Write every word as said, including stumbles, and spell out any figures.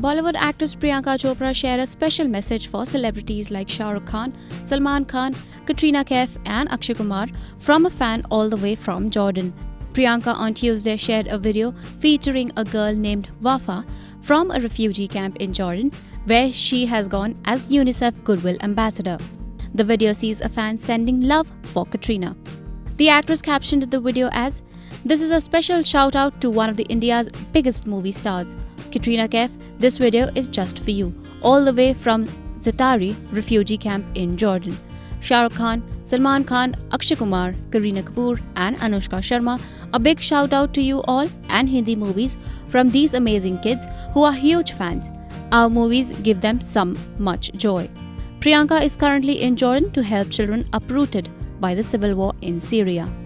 Bollywood actress Priyanka Chopra shared a special message for celebrities like Shah Rukh Khan, Salman Khan, Katrina, Kaif and Akshay Kumar from a fan all the way from Jordan. Priyanka on Tuesday shared a video featuring a girl named Wafaa from a refugee camp in Jordan, where she has gone as Unicef Goodwill Ambassador. The video sees a fan sending love for Katrina. The actress captioned the video as, "This is a special shout out to one of the India's biggest movie stars. Katrina Kaif, this video is just for you, all the way from Zatari refugee camp in Jordan. Shah Rukh Khan, Salman Khan, Akshay Kumar, Kareena Kapoor and Anushka Sharma, a big shout out to you all and Hindi movies from these amazing kids who are huge fans. Our movies give them some much joy." Priyanka is currently in Jordan to help children uprooted by the civil war in Syria.